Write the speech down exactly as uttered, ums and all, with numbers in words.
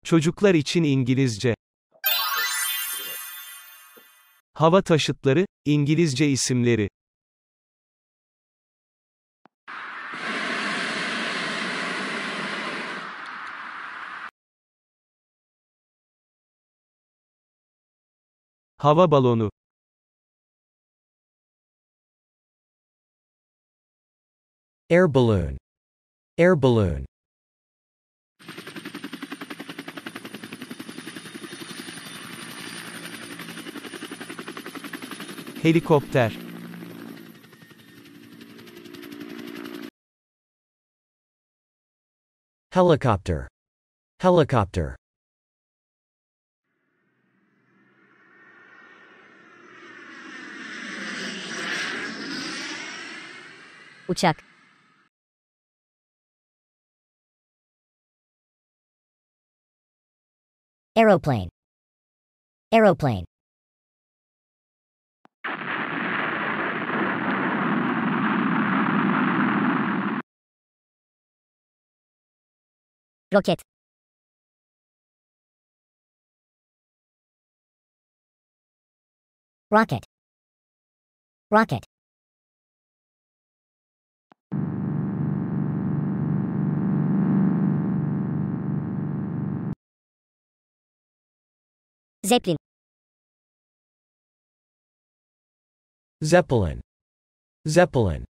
Çocuklar için İngilizce. Hava taşıtları, İngilizce isimleri. Hava balonu. Air balloon. Air balloon. Helikopter. Helicopter. Helicopter. Uçak. Aeroplane. Aeroplane. Roket. Rocket. Rocket. Zeppelin. Zeppelin. Zeppelin.